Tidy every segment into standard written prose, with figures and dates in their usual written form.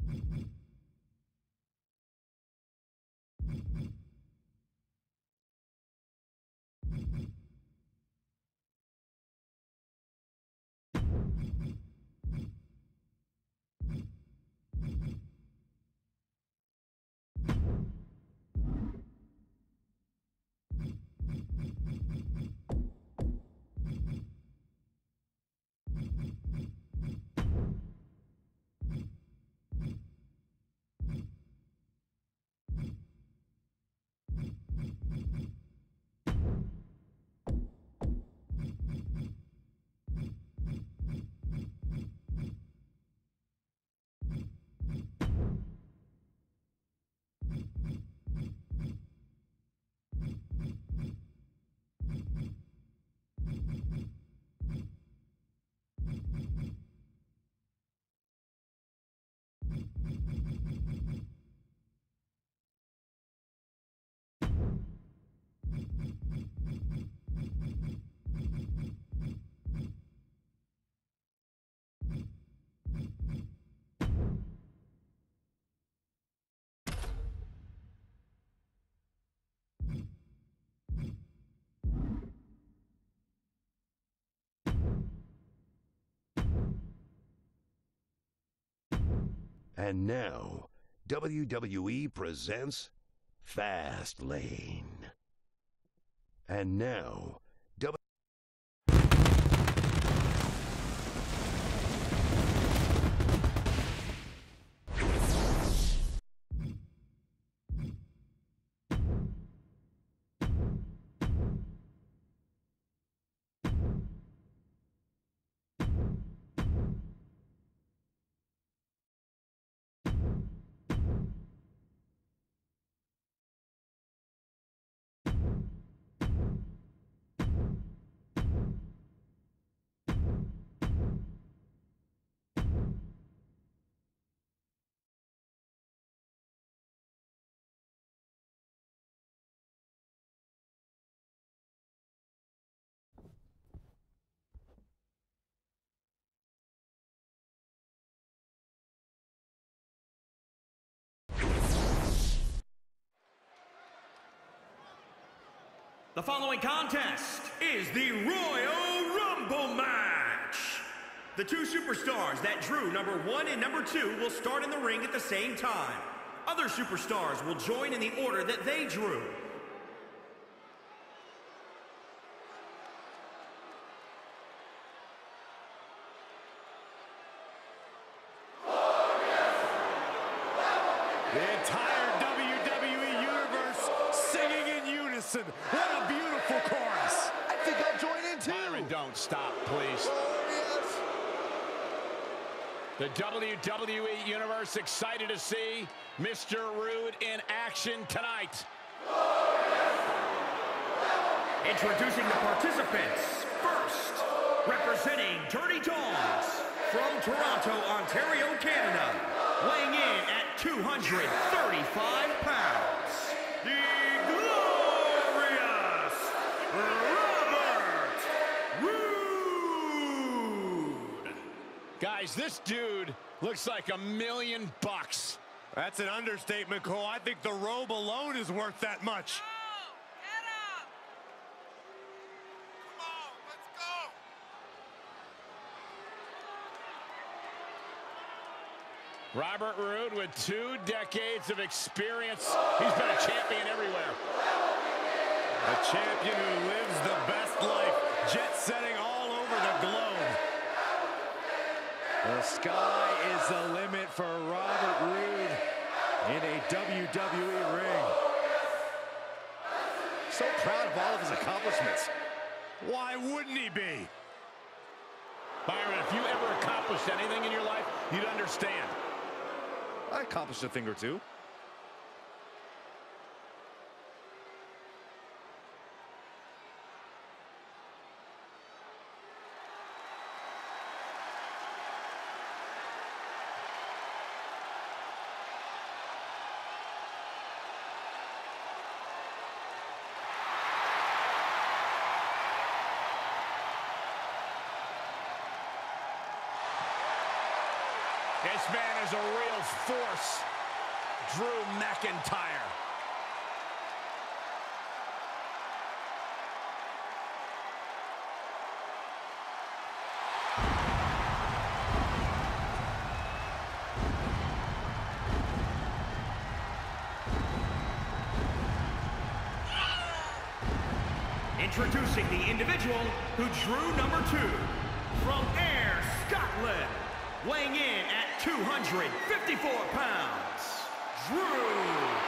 And now, WWE presents Fastlane. And now, the following contest is the Royal Rumble match. The two superstars that drew number 1 and number 2 will start in the ring at the same time. Other superstars will join in the order that they drew. The entire WWE Universe singing in unison. What a beautiful chorus. I think I'll join in too. Byron, don't stop, please. The WWE Universe excited to see Mr. Rude in action tonight. Introducing the participants. First, representing Dirty Dogs from Toronto, Ontario, Canada, weighing in at 235 pounds, the glorious Robert Roode. Guys, this dude looks like $1 million. That's an understatement, Cole. I think the robe alone is worth that much. Robert Roode with 2 decades of experience. He's been a champion everywhere. A champion who lives the best life, jet-setting all over the globe. The sky is the limit for Robert Roode in a WWE ring. So proud of all of his accomplishments. Why wouldn't he be? Byron, if you ever accomplished anything in your life, you'd understand. I accomplished a thing or two. This man is a real force. Drew McIntyre. Introducing the individual who drew number 2 from Ayr, Scotland, weighing in at 254 pounds, Drew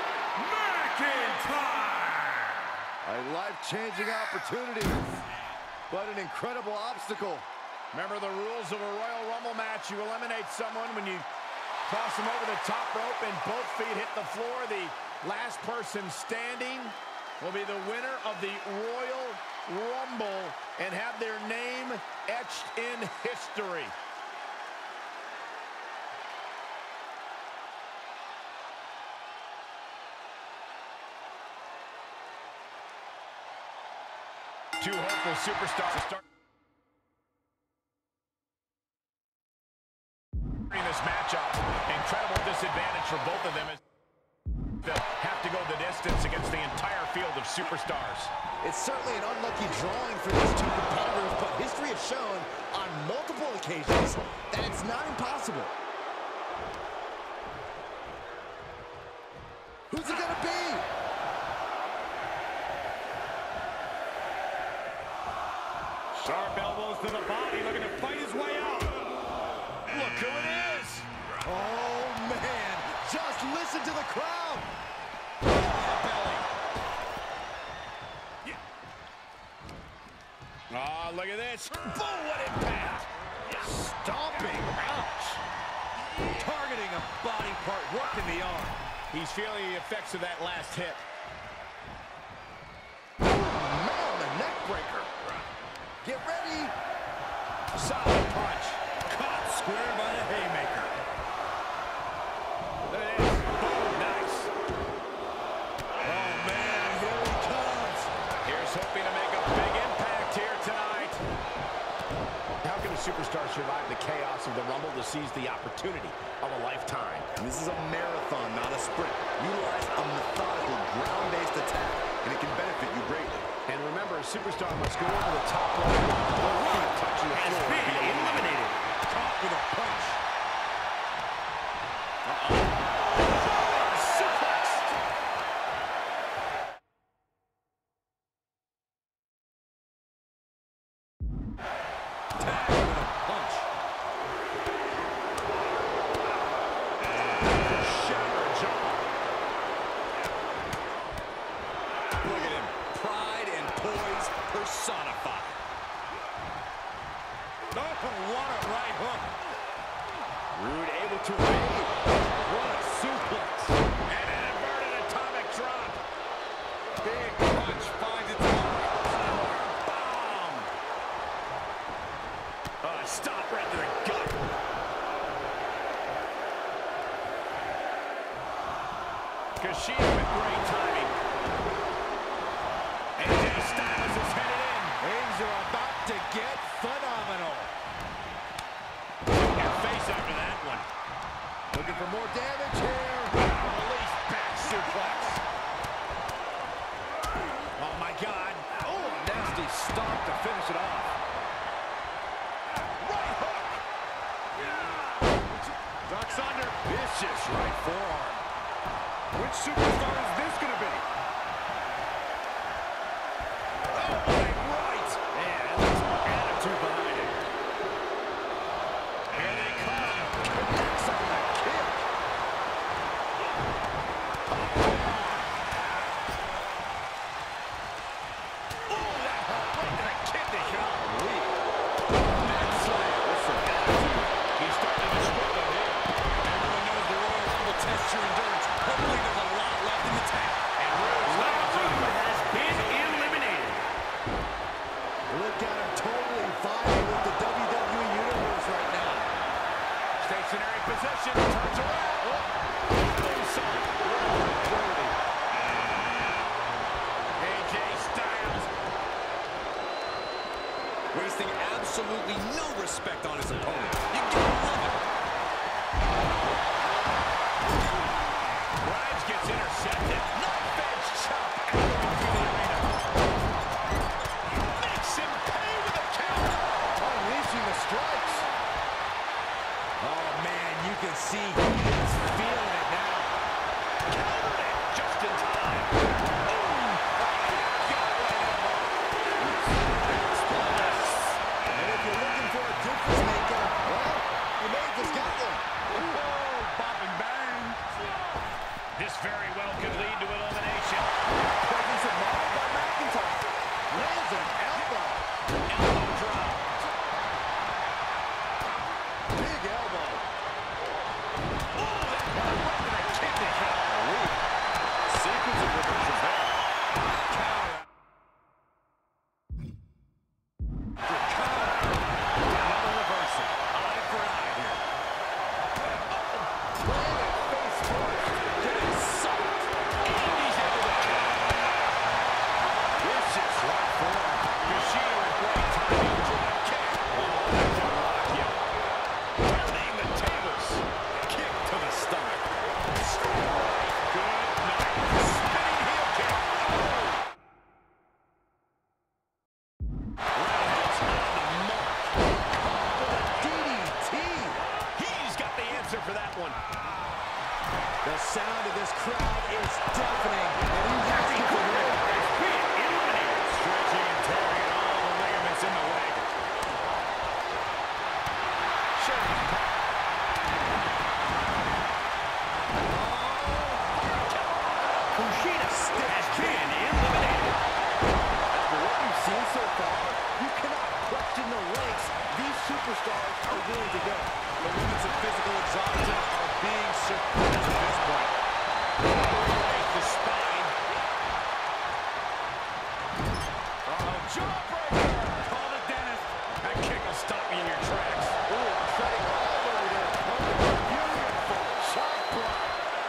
McIntyre. A life-changing opportunity, but an incredible obstacle. Remember the rules of a Royal Rumble match. You eliminate someone when you toss them over the top rope and both feet hit the floor. The last person standing will be the winner of the Royal Rumble and have their name etched in history. Two hopeful superstars start in this matchup. Incredible disadvantage for both of them as they have to go the distance against the entire field of superstars. It's certainly an unlucky drawing for these two competitors, but history has shown on multiple occasions that it's not impossible. Who's it gonna be? Sharp elbows to the body, looking to fight his way out. Look who it is! Oh, man. Just listen to the crowd. Oh, look at this. Boom, what impact! Stomping. Ouch. Targeting a body part, working the arm. He's feeling the effects of that last hit. Man, the neck breaker. Get ready. Solid punch. Caught square by the haymaker. Look at this. Boom, nice. Oh, man, here he comes. Here's hoping to make a big impact here tonight. How can a superstar survive the chaos of the Rumble to seize the opportunity of a lifetime? This is a marathon, not a sprint. Utilize a methodical, ground-based attack, and it can benefit you greatly. And remember, a superstar must go over the top rope without touching the Has floor. been eliminated. Caught with a punch. Tag with a punch. Shattered jaw. Look at him. Pride and poise personified. Oh, what a right hook. Rude able to evade. What a suplex. And an inverted atomic drop. Big punch finds its mark. Bomb. Stop right to the gut. Kushida with great timing. AJ Styles is headed in. Things are about to get phenomenal. Your face after that one. Looking for more damage here. Release back suplex. Oh my God. Oh, a nasty stomp to finish it off. Right hook. Ducks under. Vicious right forearm. Which superstar is this going to be? Oh, right. Man, that looks more attitude behind it. Here they come. Connects on that kick. Oh, that hurt right to the kidney. Golly. Back slam. Listen, attitude. He's starting to struggle here. Everyone knows the Royal Rumble tests your endurance. Hopefully there's a lot left in the tank. And Rude's Round left 2 has been eliminated. Look at him totally vibing with the WWE Universe right now. stationary position. Turns around. AJ Styles. Wasting absolutely no respect on his opponent. You gotta love it. can see he is feeling it now. Countered it just in time. Boom! Got right elbow. And if you're looking for a difference maker, well, you may have just got one. Whoa, bop and bang. This very well could lead to elimination. Presence of mind by McIntyre. Lands an elbow. Elbow drop. Big elbow. Oh, that right to the kidney. Golly. Sequence of reversals there. Counter. Another reversal. Eye for eye here. Landed face first. Getting sucked. And he's able to counter. Vicious right forward. Kushida with great timing. Drop kick. Oh, that didn't lock yet. Turning the tables. Kick to the stomach. Straight right. Good night. Spinning heel kick. Oh. Roundhouse on the mark. With a DDT. He's got the answer for that one. The sound of this crowd is deafening, and he's asking for more. Stretching and tearing at all the ligaments in the leg. Kushida has been eliminated. After what you've seen so far, you cannot question the lengths these superstars are willing to go. The limits of physical exhaustion are being surpassed at this point. Right the spine. Jawbreaker! Call it, Dennis. That kick will stop you in your tracks. Ooh, treading all over their opponent. Beautiful sharp block.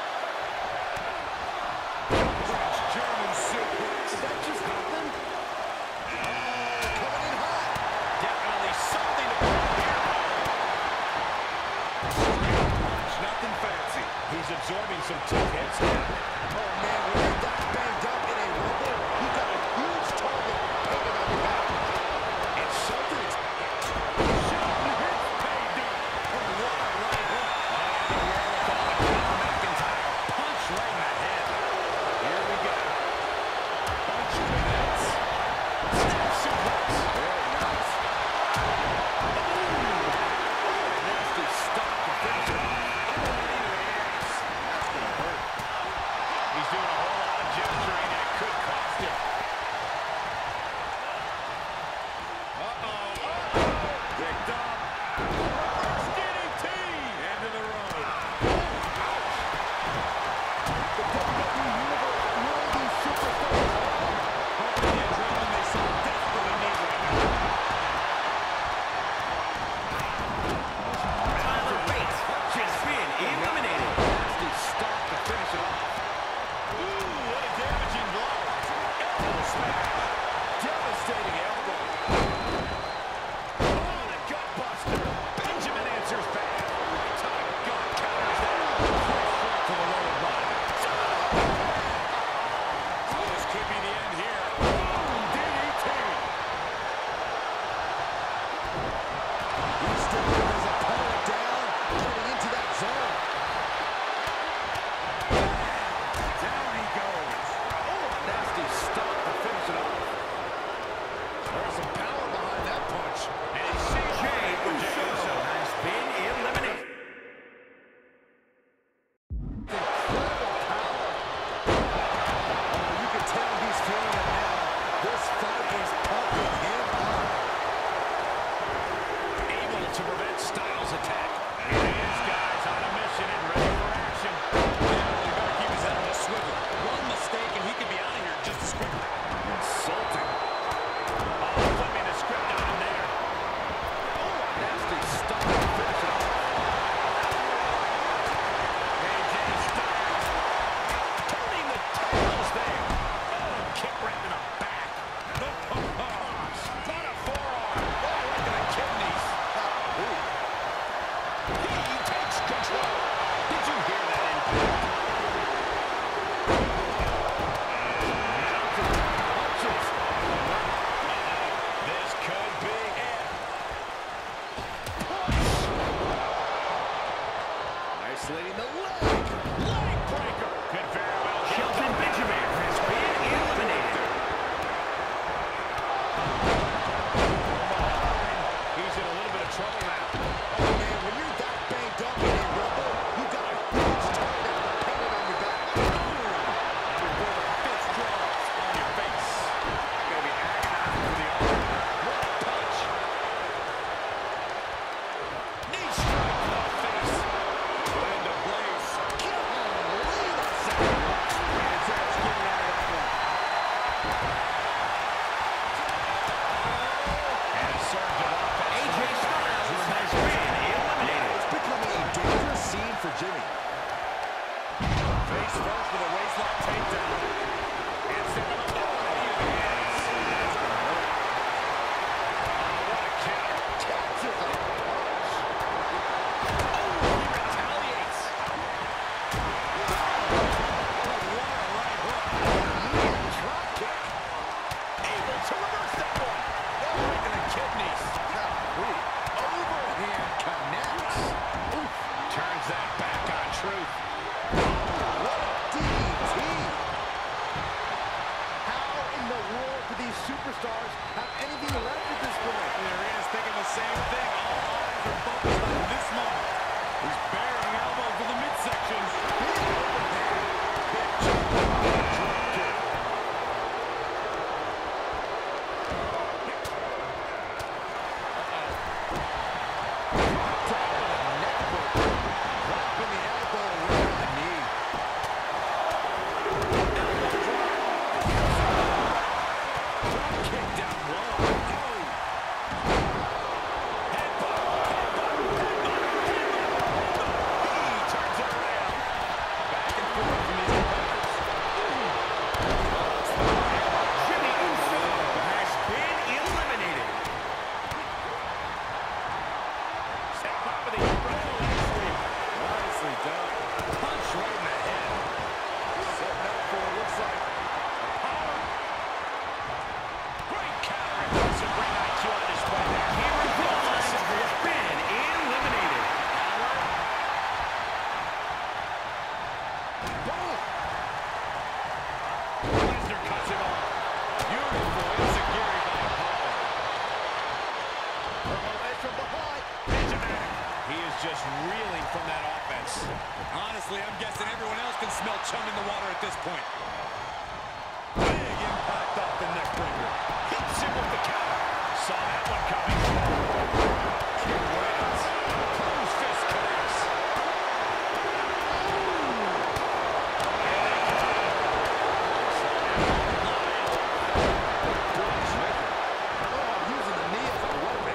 German suplex. Did that just happen? Coming in hot. Definitely something to put here. Straight punch, nothing fancy. He's absorbing some tough hits now. Oh, man, when you're that banged up in a rumble, you've got a huge target hanging on your back. It's something. Shooting hits pay dirt. Oh, what a right hook. And the wherewithal to counter McIntyre. Punch right in the head. Here we go. Punch connects. Step suplex. Very nice. Nasty stop to finish it off. That's gonna hurt. He's doing a whole lot of gesturing that could cost him. Picked up. DDT. End of the road. The WWE Universe will be superstars. Hoping the adrenaline they so desperately need right now. Tyler Bates has been eliminated. Nasty stop to finish it off. Ooh, what a damaging blow. Elbow smash. Devastating elbow. Oh, the gut buster. Benjamin answers back. Right to the gut. Counters that. Straight to the lower body. Oh, this could be the end here. Boom, DDT. He's still holding his opponent down, getting into that zone. Down he goes. Oh, a nasty stop to finish it off. There's some power behind that punch. And he sees Jey Uso has been eliminated. Incredible power. Oh, you can tell he's feeling it now. This fight is pumping him up. able to prevent are focused on this moment. He's burying elbows in the midsection. Just reeling from that offense. Honestly, I'm guessing everyone else can smell chum in the water at this point. Big impact off the neck breaker. Hits him with the counter. Saw that one coming. Kick lands. Closed fist connects. Using the knee as a weapon.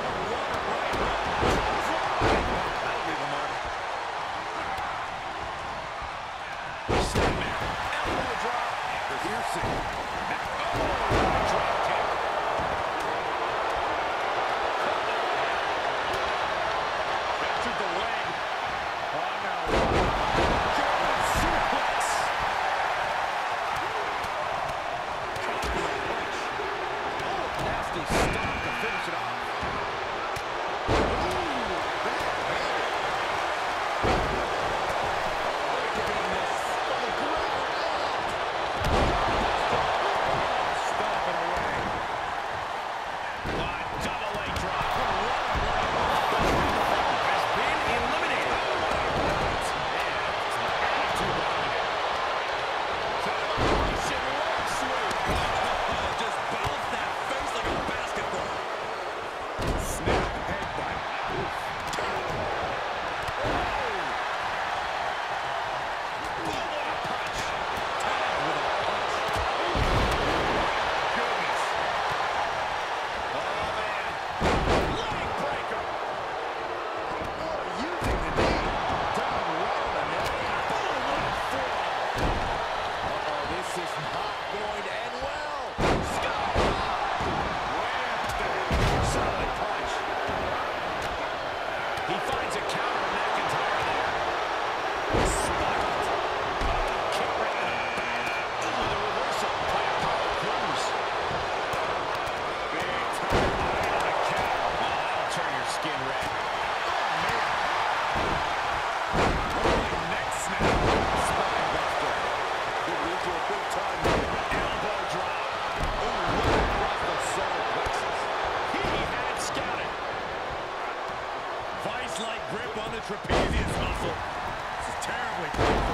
Trapezius muscle. This is terribly painful.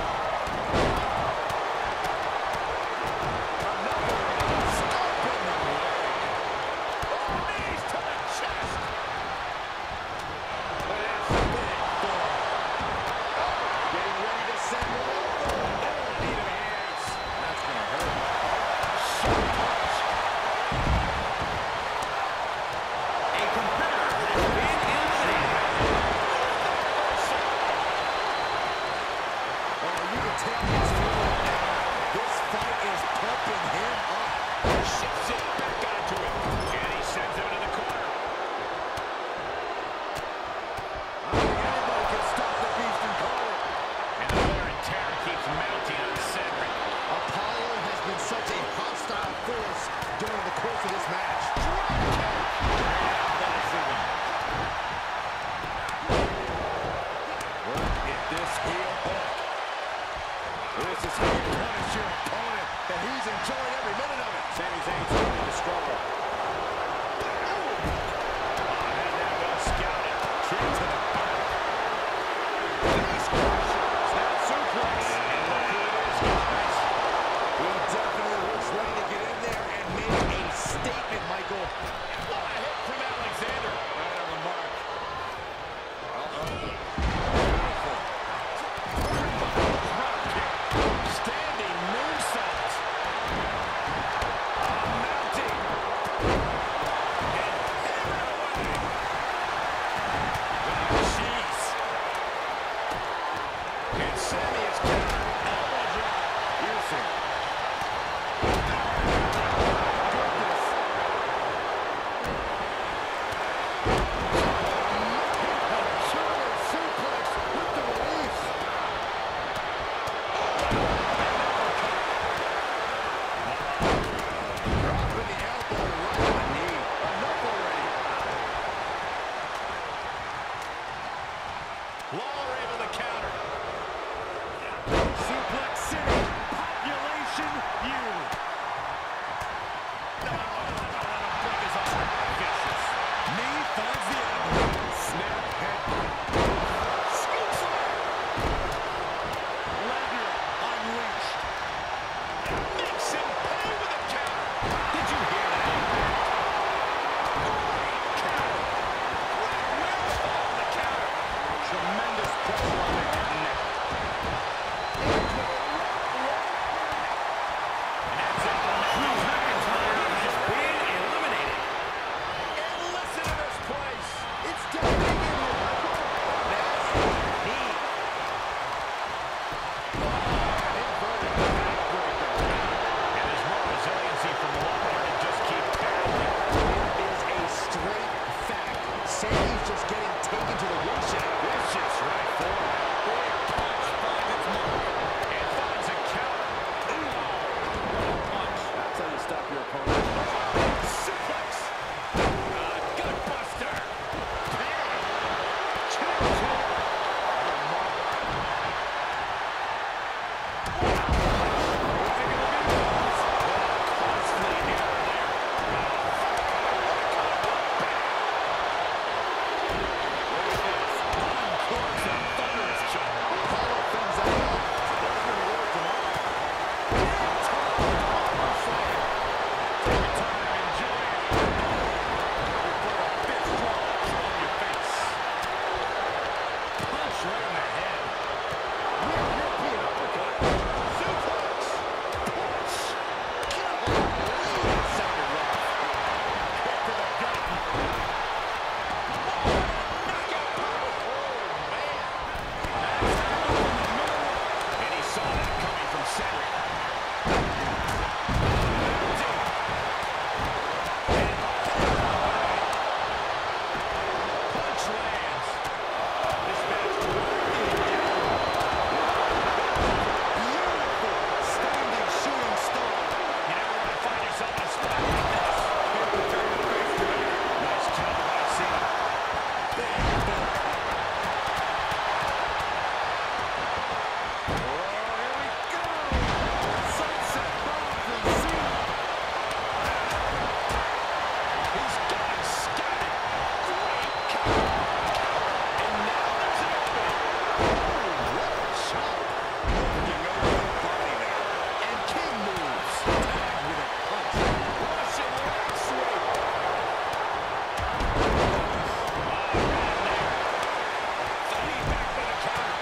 Knees to the chest. Getting ready to send one over. Knee to the hands. That's going to hurt. A competitor has been eliminated. You can take this forward now. This fight is pumping him up. Shifts it back onto him. And he sends him into the corner. I don't think anybody can stop the beast incarnate. And the wear and tear keeps mounting on Cedric. Apollo has been such a hostile force during the course of this match. Look at this heel hook. This is how you punish your opponent, and he's enjoying every minute of it. Sami Zayn's starting to struggle. And there goes Scouted. Lawler able to counter. Suplex City, population you. Break his arm. Vicious. Knee finds the elbow. Snap head. Scoops him. Lesnar unleashed. Makes him pay with a counter. Did you hear that? Counter. Will the counter. Tremendous pressure on the head and neck. Drew McIntyre has been eliminated. And listen to this place. It's time to get him. Nasty knee. Inverted backbreaker. And there's more resiliency from Lawler to just keep battling. It is a straight fact. Sammy's just getting taken to the woodshed. Vicious right forward. Big punch finds its mark. And finds a counter. Punch. That's how you stop your opponent. Suplex. Gut buster. And he saw that coming from Cedric. Punch lands. This match Standing shooting star. you never want to find yourself in a spot like this. Nice counter by Cena. Sunset bomb from Cena. He's got it scattered. Great counter. And now there's an opening. What a shot. Looking over the body there. And King moves. Tagged with a punch. Russian leg sweep. Fighting back with a counter.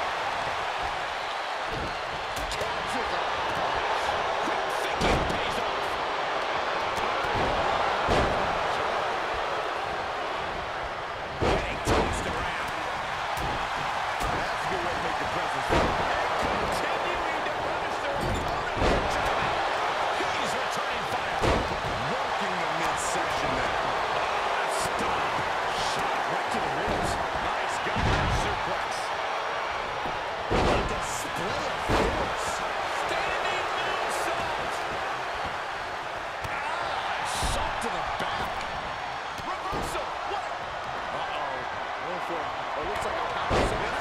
Catches a Quick thinking pays off. Getting tossed around. That's a good way to make your presence felt. Continuing to punish their opponent. He's returning fire. Working the midsection there. Stop. Shot right to the ribs. Nice gut suplex. A display of force. Standing moonsault. Shot to the back. Reversal. What? Uh-oh. Going for it. Oh, looks like a power slam.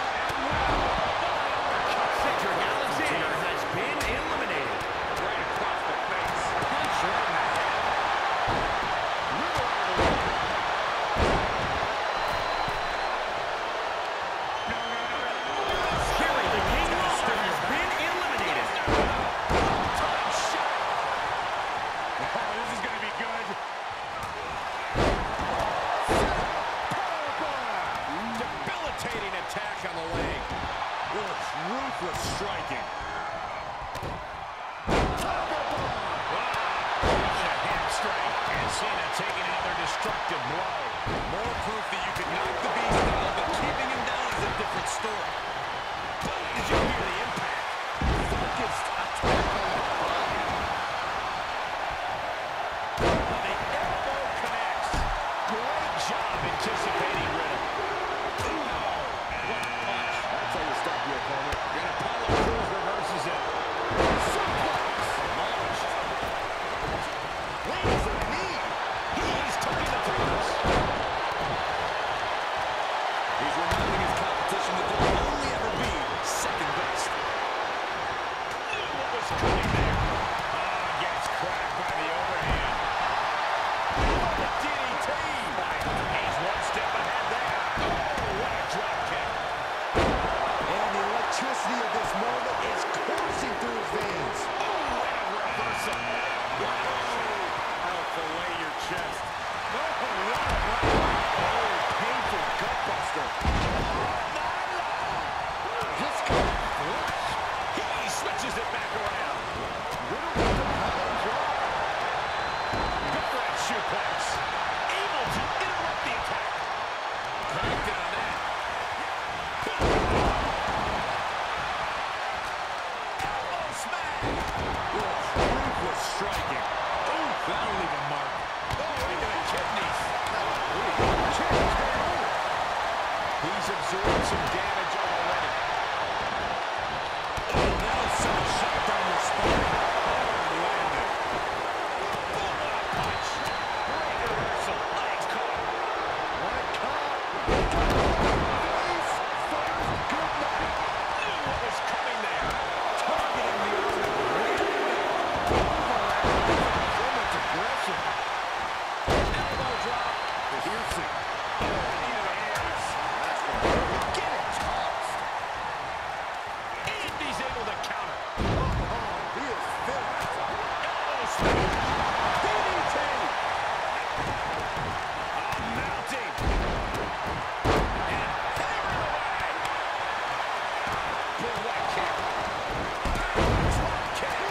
Cedric Alexander has been eliminated. Right across the face. Punch right in the head. Kerry the King Lawler has been eliminated. Time shot. Oh, this is going to be good. Debilitating attack on the leg. Ruthless striking. A hamstring. And Cena taking another destructive blow. More proof that you can knock the beast down, but keeping him down is a different story. Did you hear the impact? Focused attack on the body. The elbow connects. Great job anticipating Riddle. What a punch. That's how you stop your opponent. And Apollo Crews reverses it. Suplex. Launched. Lands a knee. He's tucking the toes. He's reminding his competition position that they'll only ever be second best. What was coming there? Oh, gets cracked by the overhand. Oh, the DDT. He's one step ahead there. Oh, what a drop kick. And the electricity of this moment is coursing through his veins. Oh, what a reversal. Oh, fillet your chest. Oh, what a painful gutbuster. This could flush. He switches it back around. Good red suplex. Able to interrupt the attack. Connected on that. Elbow smash. Ruthless striking. Ooh, that'll leave a mark. Oh, into the kidneys. He's absorbed some damage already. Oh, that'll send a shot down the spine. Oh, landed. Oh, what a punch. Great reversal. Legs caught. What a caught. Face first. Good night. Knew what was coming there. Targeting the arm. So much aggression. Elbow drop. Piercing. Into the hands. That's going to hurt. Get it tossed. And he's able to counter. Oh, he is finished. Elbow smash. DDT. Mounting. And hammering away. Big leg kick. Drop kick.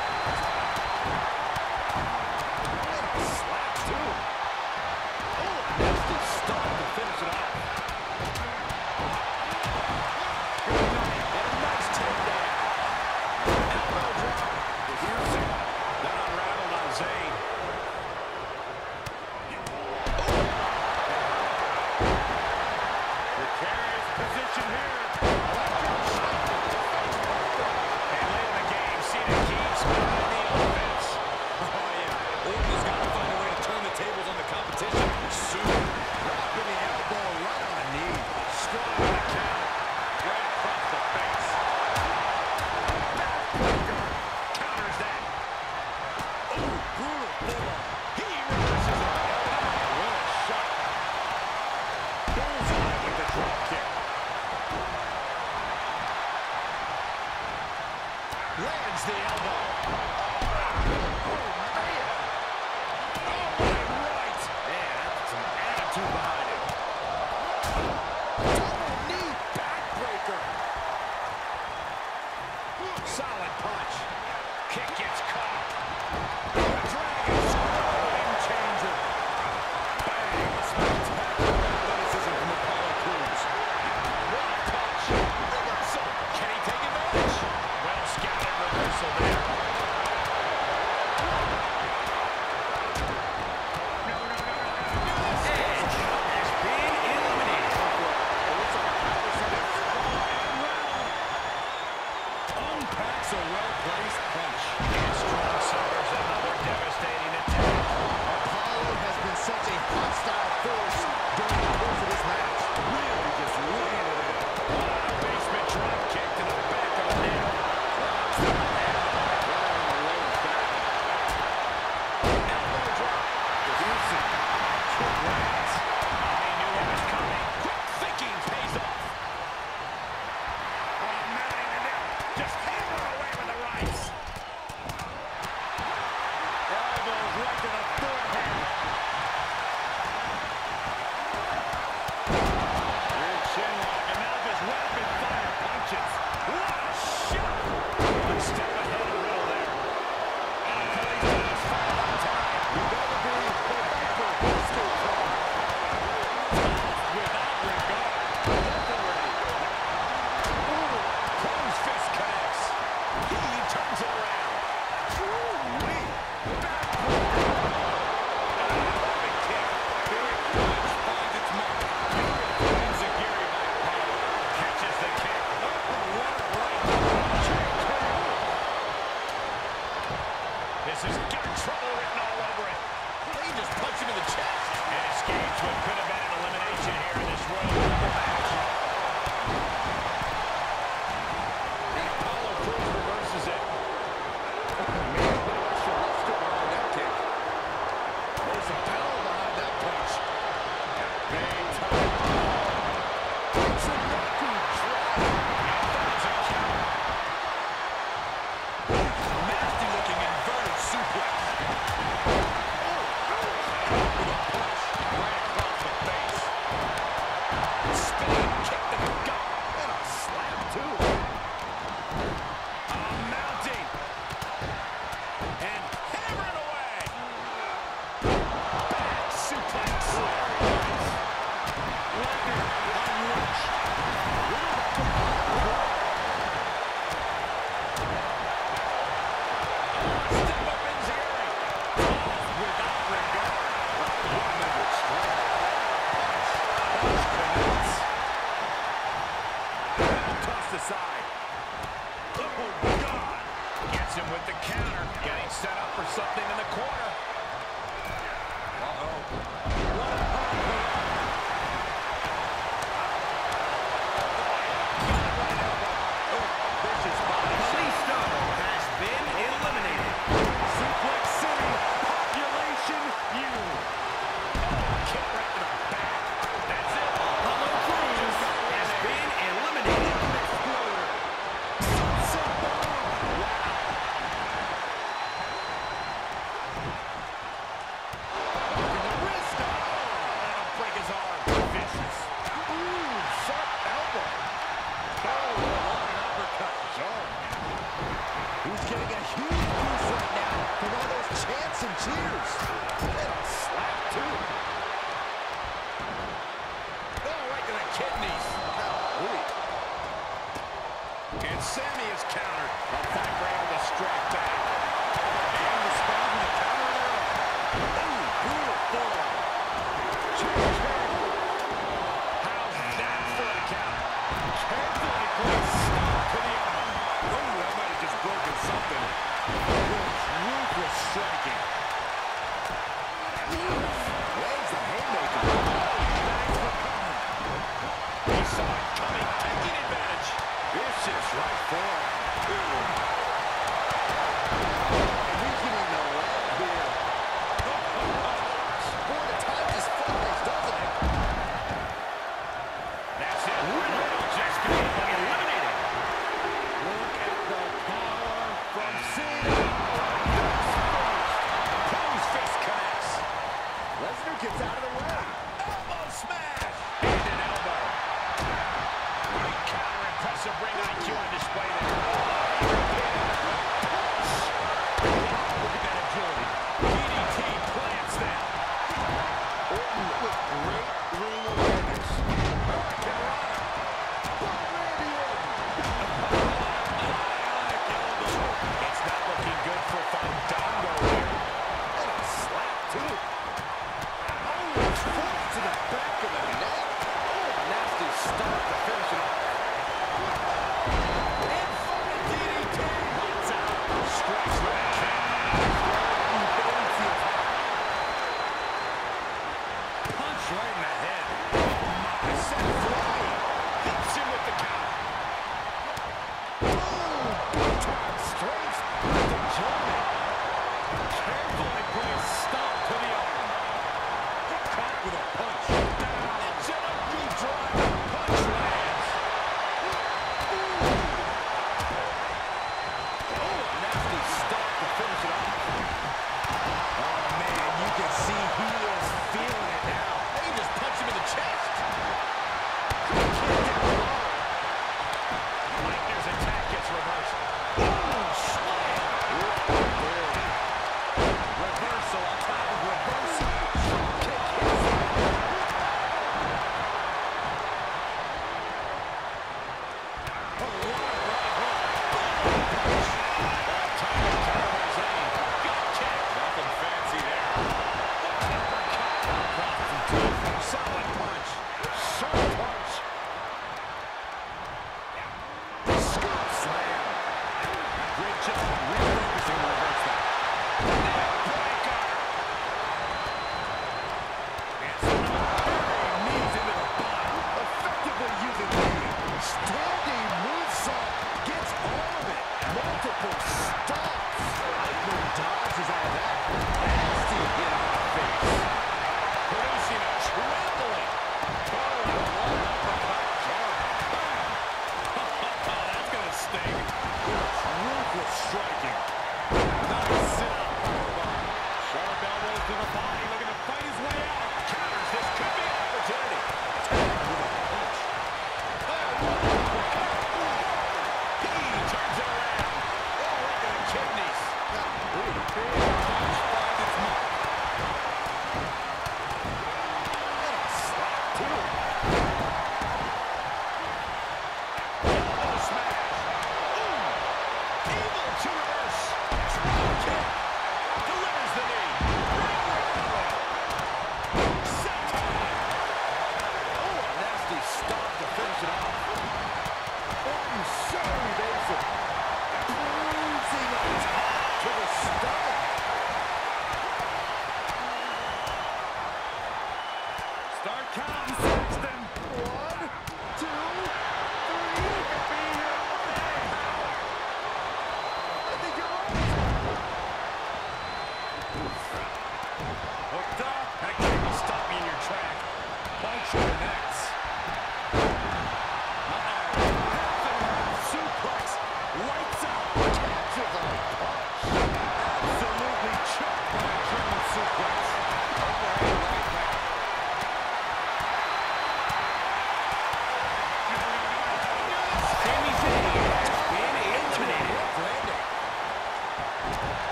Slap, too. Oh, nasty stop to finish it off. Good night. And a nice takedown. Elbow drop. Piercing. That unraveled on Zayn. Precarious position here. Electric shock. And late in the game, Cena keeps behind the offense. Oh, yeah. Orton's got to find a way to turn the tables on the competition soon. Dropping the elbow right on the knee. Strong on the count. Right across the face. Backbreaker. Counters that. Ooh, brutal forearm. He reverses it. What a shot. Bullseye with the drop kick. Lands the elbow. Oh, man. Oh, right. Man, that's some attitude behind it. Double knee backbreaker. Solid punch. Kick gets caught. Dragon screw. Game changer. Bang. Spectacular athleticism from Apollo Crews. What a touch. Reversal. Can he take advantage? Well scouted reversal there. Edge has been eliminated. Unpacks a well-placed punch. And strong suffers another devastating attack. Apollo has been such a hostile force during the course of this match. Really just landed it. Basement drop kick to the back of the neck. Elbow drop. Reducing. Lands. He knew what was coming. Quick thinking pays off. Mounting the neck. Just hammer away with the rights. Elbows right to the forehead. Rear chin lock, and now just rapid fire punches. What a shot! One step ahead of Riddle there. Achilles to the spine on time. You better be for escape plan. Without regard. Authority. Ooh, closed fist connects. He turns it around. Ooh-wee. Backbreaker. Perfect kick. Big punch finds its mark. Enziguri by Apollo. Catches the kick. What a right. Kick turn. This has got trouble written all over it. He just punched him in the chest. And escapes what could have been an elimination here in this Royal Rumble match. for something in the corner. Kalisto has been eliminated. Suplex City, population you. Kick right to the back. That's it. Apollo Crews has been eliminated. That'll break his arm. Vicious. Ooh, sharp elbow. He's getting a huge boost right now from all those chants and cheers. And a slap, too. Oh, right to the kidneys. And Sammy is countered. A Viper able to strike back. And the spot in the counter there. Ooh, brutal forearm. How's that for a count? Carefully placed stop to the arm. Ooh, that might have just broken something. Ruthless striking. Lands the haymaker. He saw it coming, taking advantage. Vicious right forearm. And he's getting the leg here. Boy, the time just flies, doesn't it? That's it. Riddle just got eliminated. Look at the power from Cena. Cruz fist connects. Lesnar gets out of the way. Elbow smash. And an elbow. Great counter, impressive ring IQ on display there. Look at that agility. DDT plants that. Orton with great ring awareness. It's not looking good for Fandango here. And a slap, too. Oh, it's forced to the back of the neck. Oh, nasty stop to finish it off. DDT. Lights out. Strikes with a kick. Punch right in the head. Set flying. Hits him with the count. Big-time strength with the German. Carefully placed stop to the arm. Caught with a punch. It's an ugly drive. Punch lands. Oh, a nasty stop to finish it off. Oh, man, you can see he is feeling it now. They just punch him in the chest. Leitner's attack gets reversed. Reversal on top of reversal. Kick hits. Nothing fancy there. Solid punch. Sharp punch. Scoop slam. Great job refocusing to reverse that. Neckbreaker. And burying knees into the body. Effectively using the standing movesaw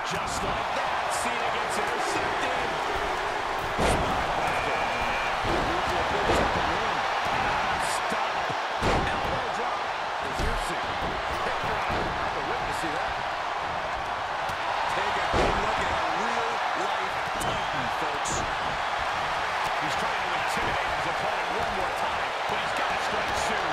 Just like that, Cena gets intercepted. Stop. Elbow drop. As you see. Hip drop. I'm a witness to that. Take a good look at a real-life Titan, folks. He's trying to intimidate his opponent one more time, but he's got to strike soon.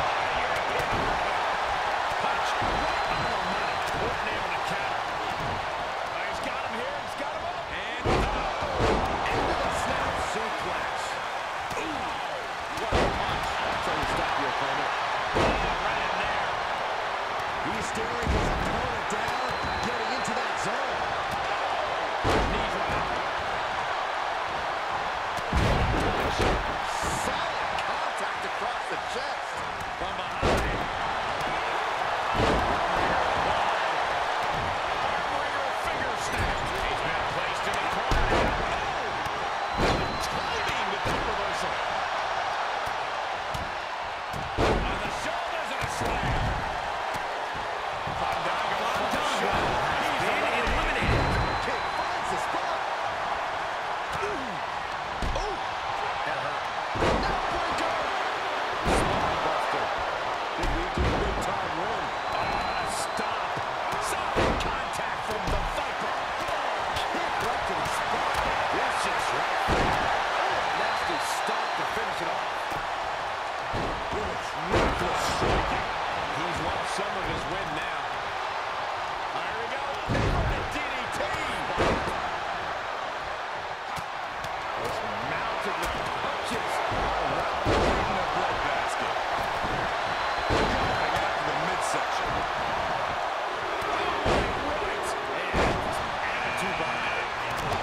Punch right on the money. Orton able to counter. He's got him here. He's got him up. And into the snap suplex. Ooh, what a punch. That's how you stop your opponent. Right in there. He's staring his opponent down, getting into that zone. Knees right up. Solid contact across the chest. From behind. Heartbreaker finger snap. He's been placed in the corner. Timing with that reversal. On the shoulders and a slam. Fandango has been eliminated. Kick finds the spot. Spinebuster. Big lead to a big-time win. Stop. Solid contact from the Viper. Kick right to the spot. This is right. Nasty stop to finish it off. It's ruthless striking. He's lost some of his win now. Here we go. The DDT. It's mounted with punches. In the breadbasket. Driving out to the midsection. Right. And attitude behind it.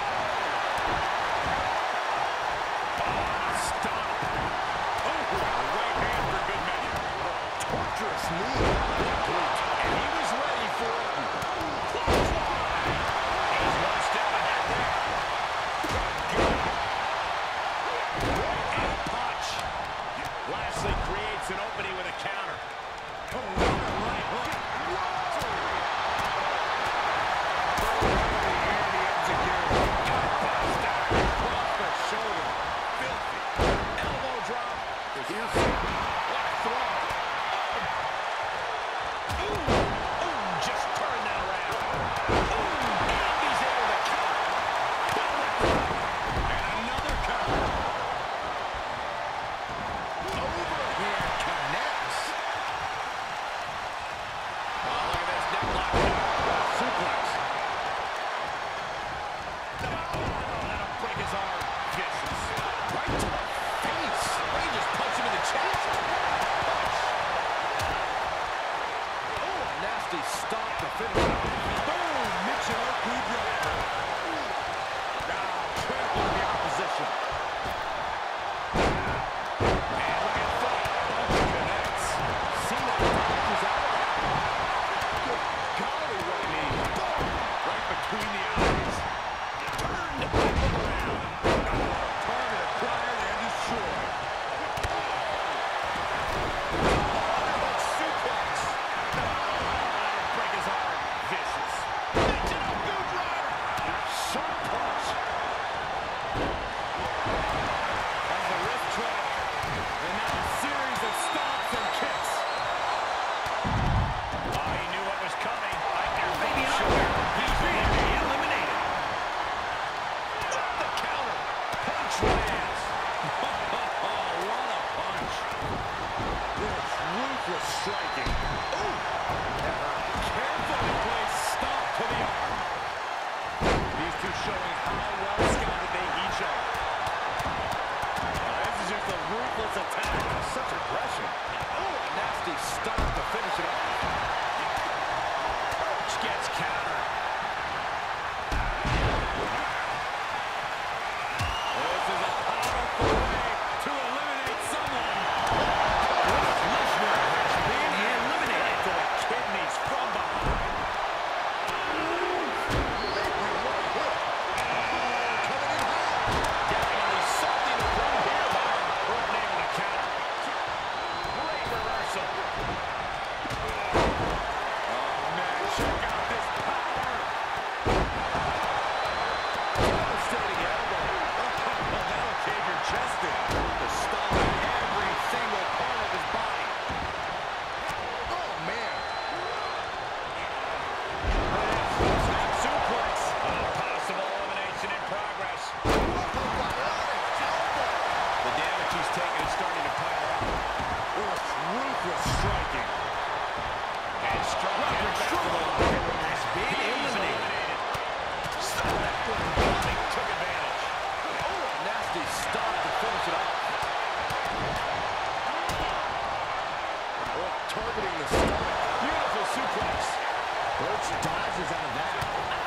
Stop. Oh, right hand for good measure. Torturous knee. And he was ready for it. Clothesline. He's one step ahead there. Good. And a punch. Lashley creates an opening with a counter. Right hook. Gutbuster. Across the shoulder. Filthy. Elbow drop. Here's what a throw. Ooh, just turn that around. Ooh, and he's able to counter. And another counter. Overhand connects. Oh, look at this necklock. Suplex. That'll break his arm. Vicious. Right to the face. He just punched him in the chest. Punch. Oh, a nasty stop to finish it off. Boom! Michinoku driver. Trampling the opposition. And look at that. Connects. Cena is out. Good golly, what a knee. Right between the eyes. Turn the back around. Target acquired and destroyed. Suplex. That'll break his arm. Vicious. Michinoku driver. Sharp punch. On the wrist trap. And now a series of stomps and kicks. Oh, he knew what was coming. Maybe he's been eliminated. The counter. Punch lands. Oh, what a punch. It's ruthless striking. Ooh. Carefully placed stomp to the arm. These two showing how well scouted they each are. This is just a ruthless attack. Such aggression. Oh, a nasty stop to finish it off. Which gets countered. This is a powerful way to eliminate someone. Lesnar has been eliminated to the kidneys from behind. Definitely something to prove here, but Orton able to counter. Great reversal. punches out of that.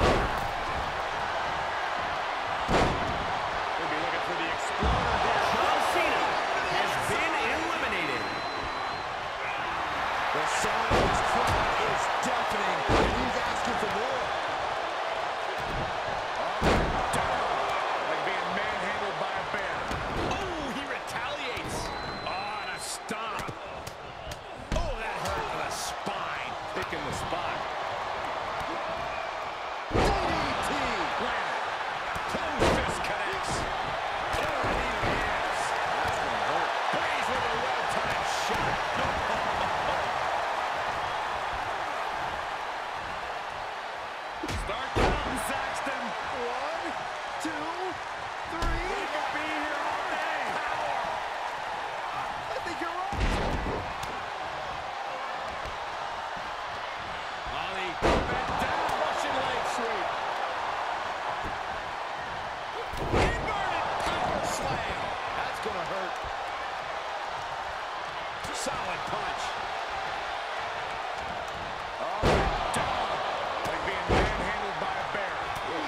We'll be looking for the exploder here. John Cena has been eliminated. The sound of his crowd is deafening, and he's asking for more. Like being manhandled by a bear. Oh, he retaliates. Oh, and a stomp. Oh, that hurt to the spine. Picking the spot. DDT! Planted. Close fist connects. Oh, and he hits. That's going to hurt. Blaze with a well-timed shot. Start counting, Saxton. 1, 2, 3. We could be here all day. I think you're right. Ollie bent down, Russian leg sweep. Inverted power slam. That's going to hurt. Solid punch. Oh, down. Like being manhandled by a bear.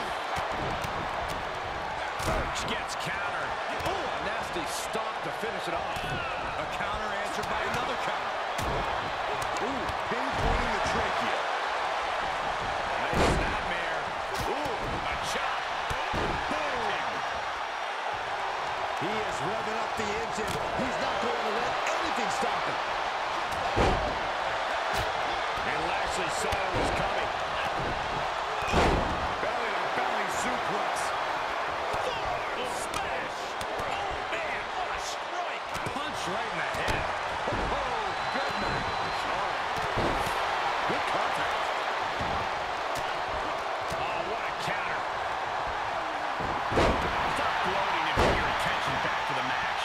Perch gets countered. Oh, a nasty stomp to finish it off. A counter answered by another counter. Ooh, pinpointing the trachea. Nice snapmare. Ooh, a chop. Boom. He is revving up the engine. He's not going to let anything stop him. And Lashley saw it was coming. Belly to belly suplex. Smash. Oh, man, what a strike. Punch right in the head. Oh, good night. Good contact. Oh, what a counter. Stop gloating and bring your attention back to the match.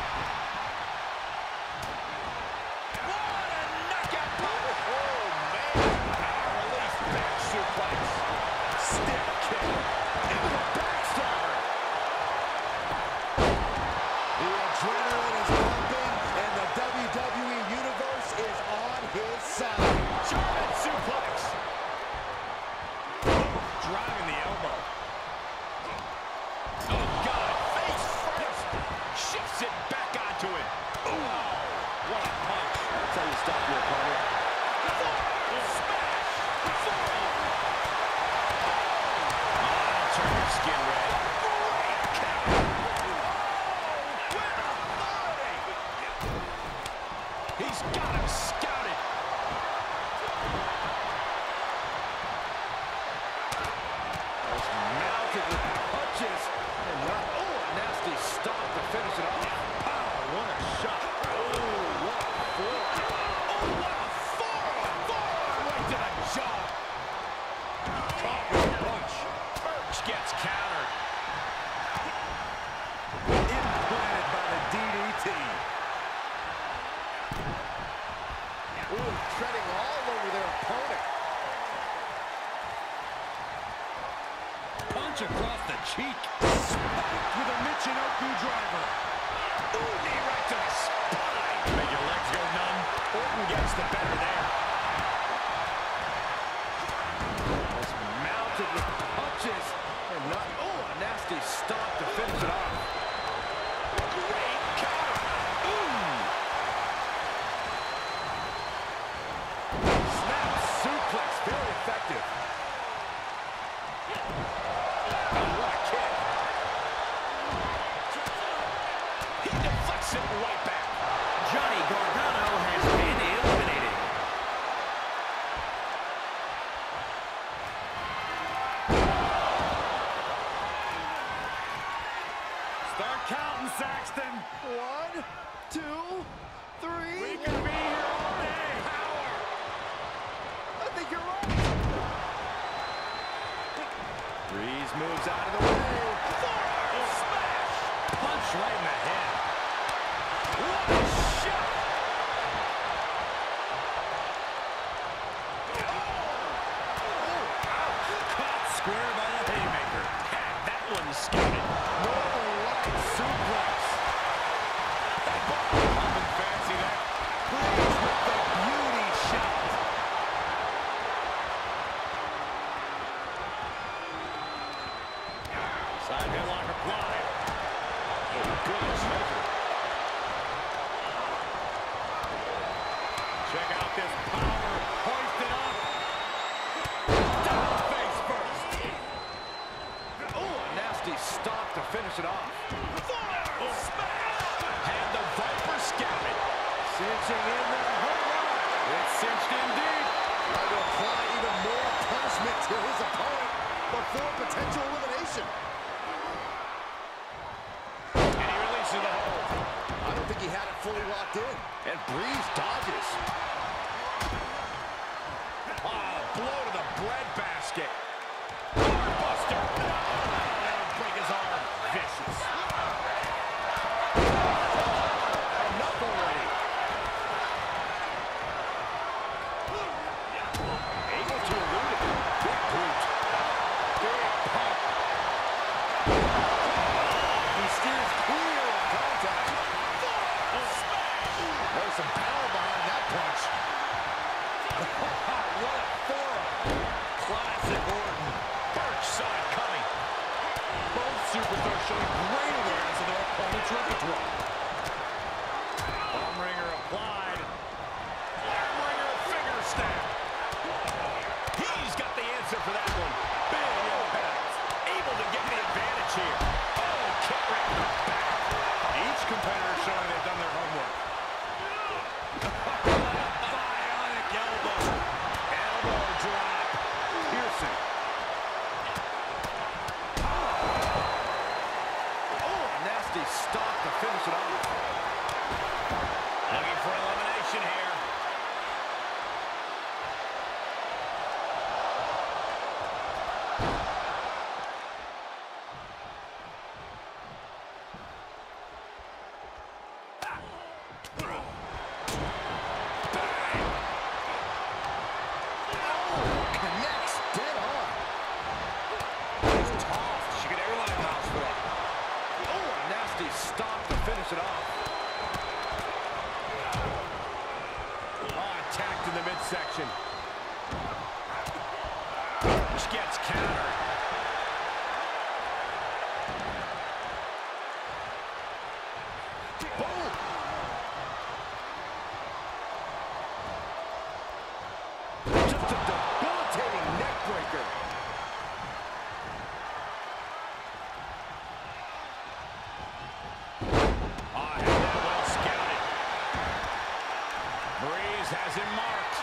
What a knockout punch. Oh, man. Release back suplex. Stiff kick. Into the backstabber. The adrenaline is pumping, and the WWE Universe is on his side. German suplex. Driving the elbow. Oh, God. Face first. Shifts it back onto it. Ooh. What a punch. That's how you stop your opponent. Smash. Turn your skin red. Great counter. With authority. He's got him scouted. Mounted with punches. And not, oh, a nasty stomp to finish it off. Oh, what a shot. Oh, what a forearm. Oh, what a forearm. Forearm right to the jaw. Caught with a punch. Perch gets countered. Implanted by the DDT. Ooh, treading all over their opponent. Punch across the cheek. Spiked with a Michinoku driver. Ooh, knee right to the spine. Make your legs go numb. Orton gets the better there. That's mounted with punches. And not, oh, a nasty stomp to finish it off. Great counter. Ooh. Snap suplex. Very effective. What a kick. He deflects it right back. Johnny Gargano has been eliminated. this power. Hoisted up. Down face first. Oh, a nasty stop to finish it off. Smash! And the Viper scouted. Cinching in there. Home run. It's cinched indeed. Trying to apply even more punishment to his opponent before potential elimination. And he releases the hold. I don't think he had it fully locked in. And Breeze dodges. Oh, blow to the breadbasket. Buster. That'll break his arm. Vicious. Enough already. Able to elude it. Big boot. Big pump. He steers clear of contact. There's some power behind that punch. What a forearm. Classic Orton. Birch saw it coming. Both superstars showing great awareness of their opponent's repertoire. Armringer applied. Armringer finger snap. He's got the answer for that one. Big impact. Able to get the advantage here. Oh, kick right in the back. Each competitor showing they've done their homework. Bionic elbow. Elbow drop. Piercing. Oh, a nasty stop to finish it off. Looking for elimination here. Connects dead on. He's tossed. She could airline house for it. Oh, a nasty stop to finish it off. Oh, attacked in the midsection. Birch gets countered. Boom! Just a debilitating neck breaker. Oh, had that well scouted. Breeze has him marked.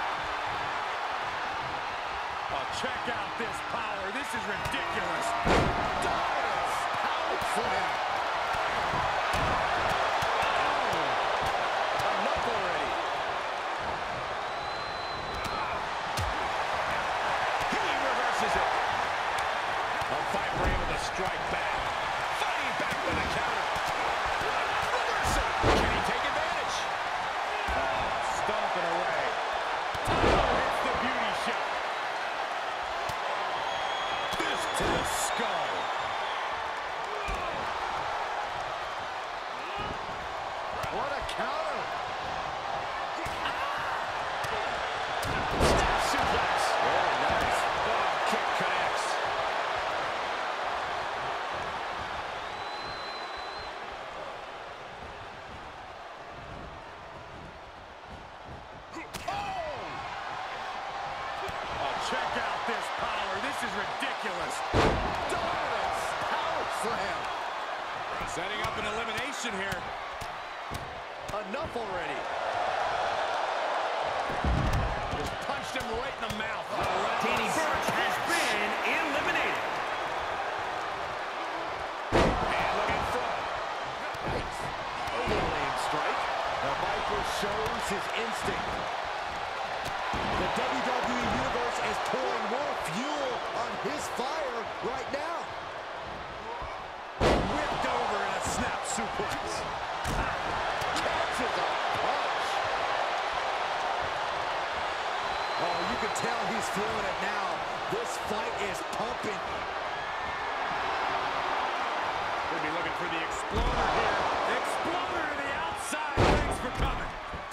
Oh, check out this power. This is ridiculous. Dominance. Power slam. Enough already. He reverses it. A Viper able to strike back. Fighting back with a counter. Reversal. Can he take advantage? Stomping away. Oh, hits the beauty shot. Fist to the skull. What a counter. Snap suplex. Very nice. Oh, kick connects. Oh, check out this power. This is ridiculous. Dominance. Power slam. Setting up an elimination here. Enough already. Just punched him right in the mouth. Danny Burch has been eliminated. And look in front. Nice. Overland strike. The Viper shows his instinct. The WWE Universe is pouring more fuel on his fire right now. Whipped over in a snap suplex. Catches a punch. Oh, you can tell he's feeling it now. This fight is pumping. Could be looking for the exploder here. Exploder to the outside. Thanks for coming.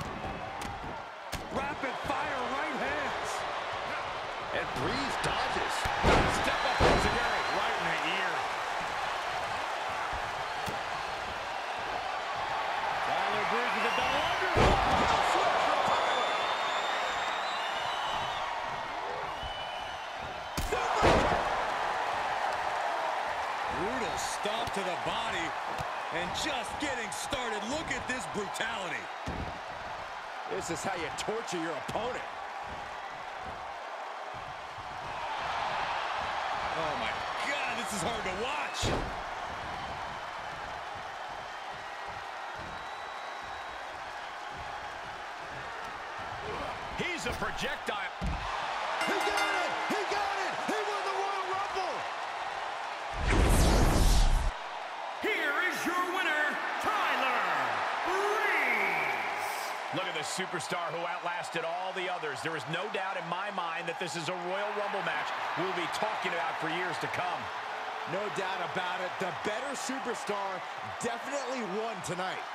Rapid fire right hands. And Breeze dodges. Step up Ozugari right in the ear. Tyler Breeze with a double under. to the body. And just getting started. Look at this brutality. This is how you torture your opponent. Oh my God, this is hard to watch. He's a projectile. He got it! He got it! He won the Royal Rumble! Here is your winner, Tyler Breeze. Look at this superstar who outlasted all the others. There is no doubt in my mind that this is a Royal Rumble match we'll be talking about for years to come. No doubt about it. The better superstar definitely won tonight.